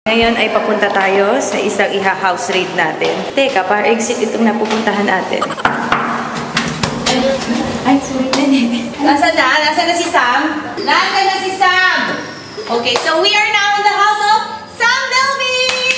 Ngayon ay papunta tayo sa isang iha-house raid natin. Teka, para exit itong napupuntahan natin. Ay, sorry na eh. Nasaan na? Nasaan na si Sam? Nasaan na si Sam? Okay, so we are now in the house of Sam Melby!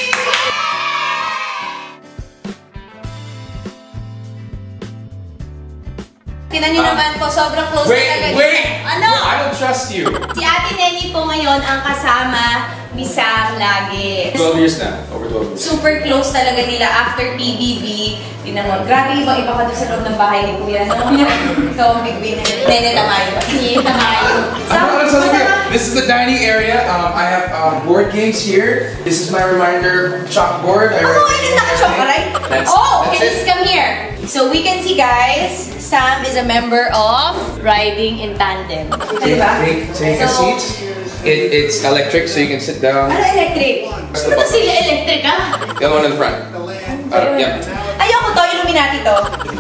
Tinan niyo naman po, sobrang close talaga. Wait! Ano? I don't trust you. Si Ate Nenny po ngayon ang kasama ni Sam lagi. 12 years na. Over 12 years. Super close talaga nila after PBB. Tinan mo, grabe ibang iba ka doon sa loob ng bahay ni Kuya. No? Ikaw ang big winner. Nene Tamayo. Nene Tamayo. This is the dining area. I have board games here. This is my reminder chalkboard. Oh, I didn't naka-chalk, right? Oh, okay, let's come here. So we can see, guys, Sam is a member of Riding in Tandem. Take a seat. It's electric, so you can sit down. Ano electric? Ano sila electric, ah? The other one in the front. Yep. Ayoko to, Illuminati to.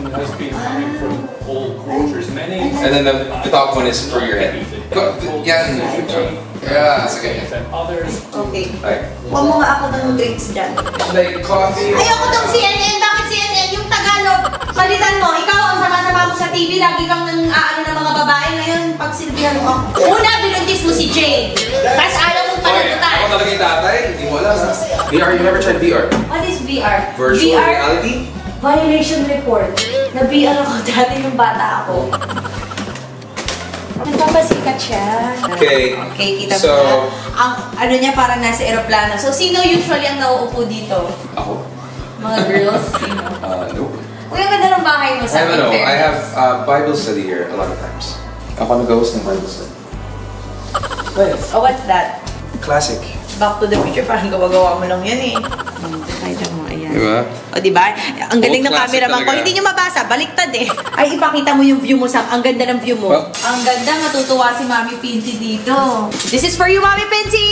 And then the top one is for your head. Yeah, okay. Okay. Huwag mo nga ako ng drinks dyan. Like coffee. Ayoko tong CNN. Bakit CNN? Yung Tagalog. Palitan mo. Ikaw ang sama-sama mo sa TV. Lagi kang ng mga babae. Ngayon, pag silbihan mo ako. Una, binuntis mo si Jane. Tapos ayaw mong panagutan. Ako talaga yung tatay. Hindi mo alam. VR, you never tried VR? What is VR? Virtual reality? Violation report. Na-VR ako dati yung bata ako. Nagpapasikat siya. Okay. Okay, kita mo na. Ang ano niya parang nasa aeroplano. So, sino usually ang nauupo dito? Ako. Mga girls? Sino? Nope. Uy, ang ganda ng bahay mo sa I don't know. I have Bible study here a lot of times. Ako nag-host ng Bible study. Oh, what's that? Classic. Back to the Future. Parang gawa-gawa mo lang yan eh. Kahit mo, ayan. Diba? O, diba? Ang galing ng cameraman ko. Hindi nyo mabasa. Baliktad eh. Ay, ipakita mo yung view mo, Sam. Ang ganda ng view mo. Well, ang ganda. Matutuwa si Mami Pinty dito. This is for you, Mami Pinty!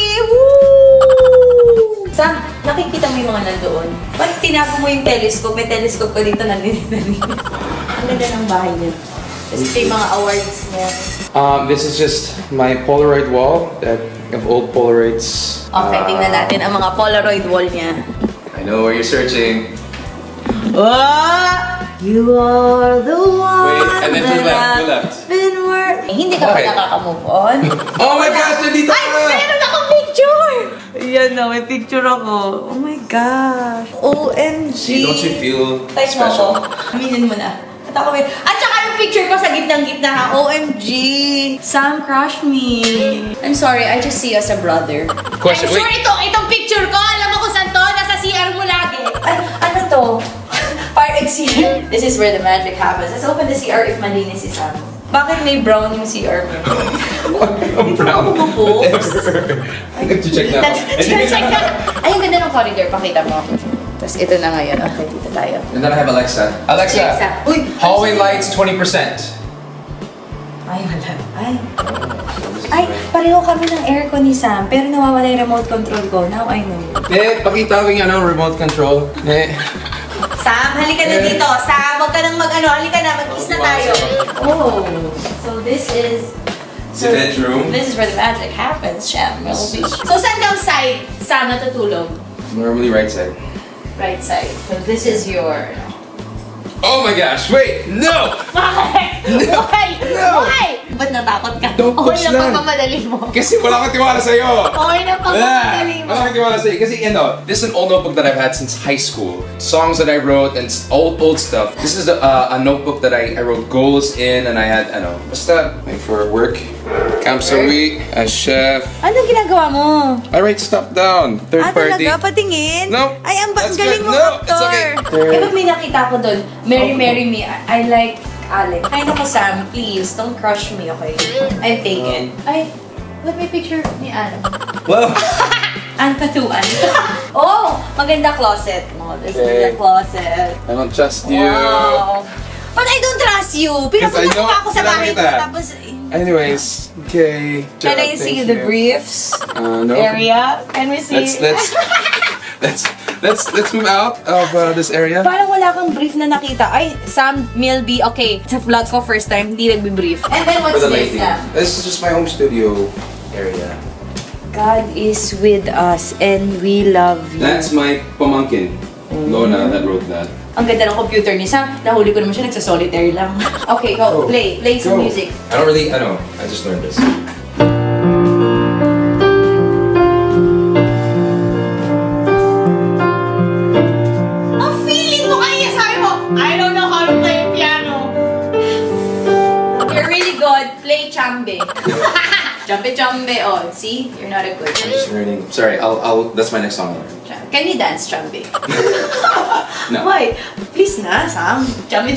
Woo! Sam, nakikita mo yung mga nandoon. Bakit tinago mo yung telescope? May telescope ko dito. Ang ganda ng bahay niya. Tapos ito yung mga awards niya. This is just my Polaroid wall of old Polaroids. Okay, tingnan natin ang mga Polaroid wall niya. I know where you're searching. Oh, you are the one. Wait, and then to the left. Hindi ka pa nakaka-move on. Oh my gosh, nandito ka! Ay, meron akong picture! Ayan na, may picture ako. Oh my gosh. OMG. See, don't you feel Touch special? mo ako. Aminin mo na. At saka yung picture ko sa gitnang-gitna ha. OMG. Sam crushed me. I'm sorry, I just see you as a brother. Question, I'm sure itong picture ko, alam mo kung saan to? Nasa CR mo lagi. Ay, ano to? Fire exit. This is where the magic happens. Let's open the CR if malinis si Sam. Bakit may brown yung CR mo? I'm brown. Whatever. Check na. Check na. Ay, ang ganda ng corridor. Pakita mo. Tapos ito na ngayon. Okay, dito tayo. And then I have Alexa. Alexa, Uy, hallway lights 20%. Ay, wala. Ay, pareho kami ng aircon ni Sam, pero nawawala yung remote control ko. Now I know. Pakita ko yung remote control. Sam, halika na dito. Sam, huwag ka nang halika na, mag-kiss na tayo. Oh, so this is... The bedroom. This is where the magic happens, Sam. So, saan kang side, Sam, natutulog? Normally right side. Right side. So, this is your... Oh my gosh, wait! No! Why? No! Why? No! Why? Ba't natakot ka? Don't push na lang. pagkamadali mo. Kasi wala akong tiwala sa'yo! Okay na pagkamadali mo. Wala akong tiwala sa'yo. Kasi, this is an old notebook that I've had since high school. Songs that I wrote and old stuff. This is a notebook that I wrote goals in and I had, basta, for work. Camp Sawi, as chef. Anong ginagawa mo? I write stuff down. Third party. Talaga? Patingin? No. Ay, ang That's galing good. mo, No, it's actor. okay. Kapag may nakita ko doon, Marry Me, I like Alec. Ay, naku, Sam, please, don't crush me, okay? I'm taken. Ay, let me picture ni Anne. Well. Anne Katuan. Oh, maganda closet mo. This is the closet. I don't trust you. Wow. But I don't trust you. Pinapunta ko ako sa bahay ko, tapos... Anyways, okay. Can I see the briefs No. area? Can we see? Let's move out of this area. Parang wala kang brief na nakita. Ay, Sam Milby, okay. Sa vlog ko first time, hindi nagbi-brief. And then what's this, Sam? This is just my home studio area. God is with us and we love you. That's my pamangkin, Lona, that wrote that. Ang ganda ng computer ni Sam. Nahuli ko naman siya, nagsa-solitaire lang. Okay, go. Play some music. I know. I just learned this. Ang feeling mo kaya, sabi mo, I don't know how to play piano. You're really good. Play chambe. Chambe. Oh, see? You're not a good. I'm just learning. Sorry, I'll. That's my next song. Can you dance chambe? No. Why? Please na, Sam. Chambe.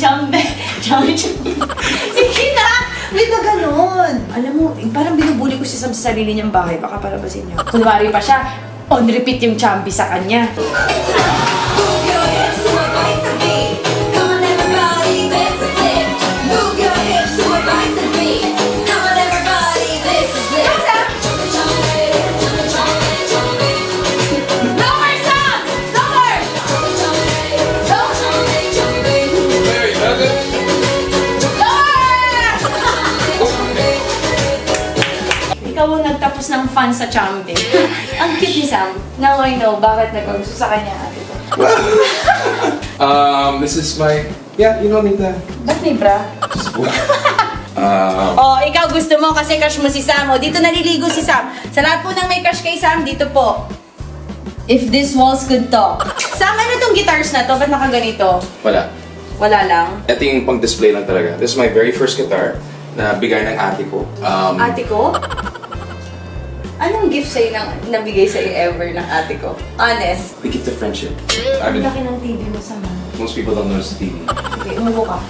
Sige na! Wait na ganun. Alam mo, parang binubuli ko si Sam sa sarili niyang bahay. Baka palabasin niya. Kunwari pa siya, on repeat yung chambe sa kanya. Ikaw ang nagtapos ng fan sa chambe. Ang cute ni Sam. Now I know bakit nagkagusto sa kanya ate ko. This is my... Yeah, you don't need that. Ba't may bra? Oh, ikaw gusto mo kasi crush mo si Sam. O, dito naliligo si Sam. Sa lahat po ng may crush kay Sam, dito po. If these walls could talk. Sam, ano tong guitars na to? Ba't nakaganito? Wala. Wala lang? Ito yung pang-display lang talaga. This is my very first guitar na bigay ng ate ko. Ate ko? Anong gift sa'yo nabigay sa'yo ever ng ate ko? Honest. The gift of friendship. Ang laki ng TV mo, Sam. Most people don't notice the TV. Okay, umubo ka.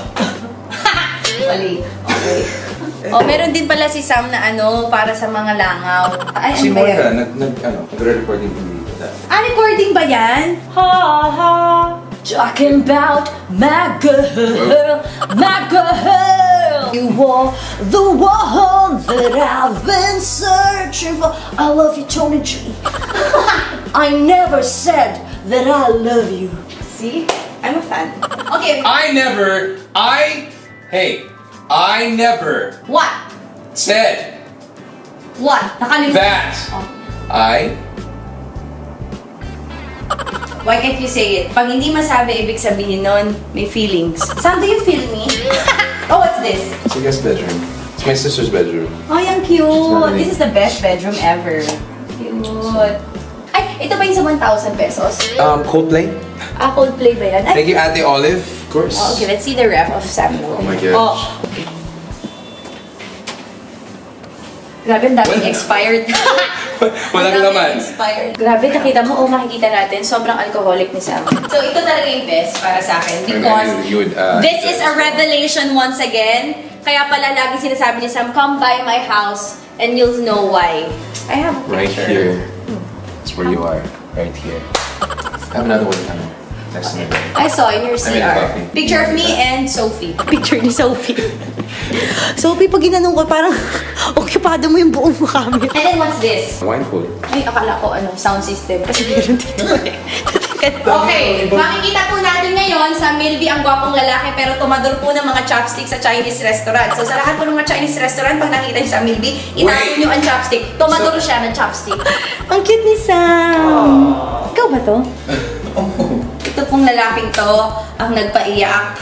Mali. Okay. Oh, meron din pala si Sam na para sa mga langaw. Ay, Si ano ba yan? Moira, nagre-recording ko dito. Recording ba yan? Ha ha. Talking about my girl, my girl. You are the one that I've been searching for. I love you, Tony G. I never said that I love you. See? I'm a fan. Okay. I never What? said What? Nakalimutan. that Oh. Why can't you say it? Pag hindi masabi, ibig sabihin nun, may feelings. Sam, do you feel me? Oh, what's this? It's a guest bedroom. It's my sister's bedroom. Ay, ang cute! This is the best bedroom ever. Cute. Ay, ito ba yung sa 1,000 pesos? Coldplay. Coldplay ba yan? Ay, Thank you, Ate Olive, of course. oh, okay, let's see the ref of Samuel. Oh my gosh. Oh. Grabe, ang daming expired. Walang laman. Expired. Grabe, nakita mo, makikita natin, sobrang alcoholic ni Sam. So, ito talaga yung best para sa akin because this is a revelation once again. Kaya pala lagi sinasabi ni Sam, come by my house and you'll know why. I have a picture. Right here. That's where you are. Right here. I have another one coming. Next to me. I saw in your I made a CR. copy. Picture of me and Sophie. Picture ni Sophie. Sophie, pag ginanong ko, parang okupado mo yung buong mukha mo. And then what's this? Wine cooler. Ay, akala ko sound system. Kasi meron dito eh. Okay, makikita po natin ngayon sa Milby ang gwapong lalaki pero tumador po ng mga chopsticks sa Chinese restaurant. So sa lahat po ng mga Chinese restaurant, pag nakita niyo sa Milby, itapon niyo ang chopstick. Tumador siya ng chopstick. Ang cute ni Sam. Ikaw ba to? Ito pong lalaking to ang nagpaiyak.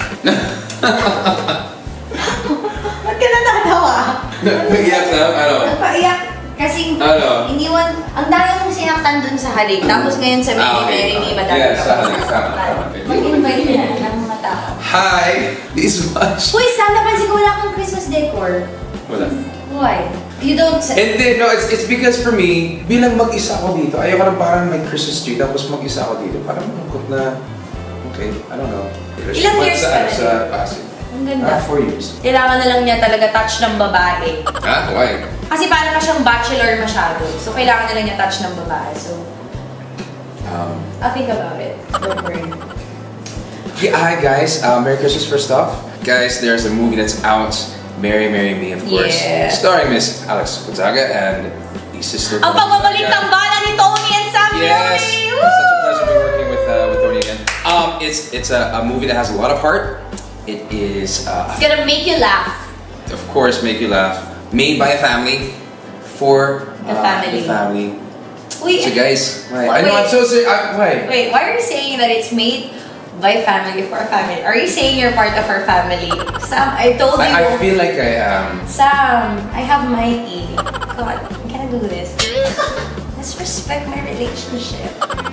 Ba't ka na nakatawa? Nag-iyak na? Ano? Nagpaiyak. Kasi iniwan, ang dami mong sinaktan dun sa halik. Tapos ngayon sa Mary may madami. Yeah, sa halik. Mag-invite na ng mga tao. Hi! This much. Uy, Sam, napansin ko wala kang Christmas decor. Wala. Why? You don't say... Hindi, no, it's because for me, bilang mag-isa ako dito, ayoko na parang may Christmas tree, tapos mag-isa ako dito. Parang malungkot na, okay, I don't know. Ilang years ka na sa Pasig? Ang ganda. 4 years. Kailangan na lang niya talaga touch ng babae. Why? Kasi parang na siyang bachelor masyado. So, kailangan na lang niya touch ng babae. So, I'll think about it. Don't worry. Yeah, hi guys, Merry Christmas first off. Guys, there's a movie that's out, Marry, Marry Me, of course. Yeah. Starring Miss Alex Gonzaga and the sister. Ang pagbabalik ng bala ni Tony and Samuel! Yes, it's such a pleasure to be working with Tony again. It's a movie that has a lot of heart. It is it's gonna make you laugh. Of course, make you laugh. Made by a family for The family. The family. Wait. So guys, why? Wait. I know I'm so sorry. Why? Wait, why are you saying that it's made by family for family? Are you saying you're part of our family? Sam, I told you. I feel like I am. Sam, I have Mikey. God, I can't do this. Let's respect my relationship.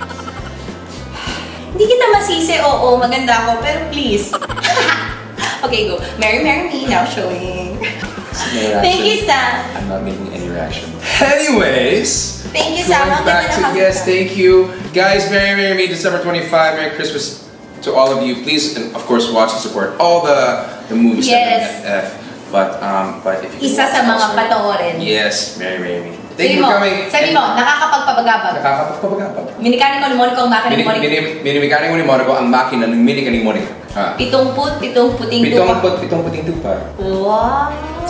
Hindi kita masisi, oo, maganda ako, pero please. Okay, go. Marry me, now showing. Thank you, Sam. I'm not making any reaction. Anyways. Thank you, Sam. Going back to, yes, thank you. Guys, Marry Me, December 25. Merry Christmas to all of you. Please, and of course, watch and support all the movies Yes. that but if you Isa sa mga panoorin. Yes, Marry Me. Thank you for coming. Sabi mo, nakakapagpabagabag. Nakakapagpabagabag. Minikani ko ni Monica ang makina ni Monica. Minimikani mo ni Monica ang makina ng minika ni Monica. Pitong puting tupa. Pitong puting tupa. Wow.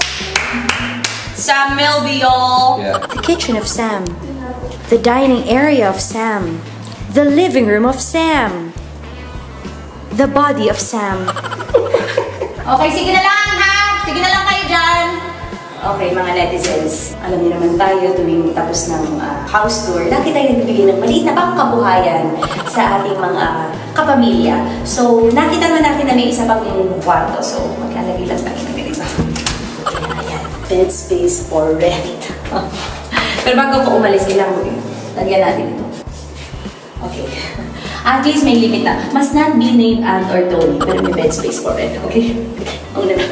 Sam Milby, y'all. Yeah. The kitchen of Sam. The dining area of Sam. The living room of Sam. The body of Sam. Okay, sige na lang ha. Sige na lang kayo dyan. Okay, mga netizens, alam niyo naman tayo tuwing tapos ng house tour, lagi tayo nagbibigay ng maliit na pangkabuhayan sa ating mga kapamilya. So, nakita naman natin na may isa pang kwarto. So, maglalagay lang tayo ng ganito. Ayan, bed space for rent. Pero bago po umalis, kailangan lagyan natin ito. Okay. At least may limit na. Must not be named Aunt or Tony, pero may bed space for rent. Okay? Ang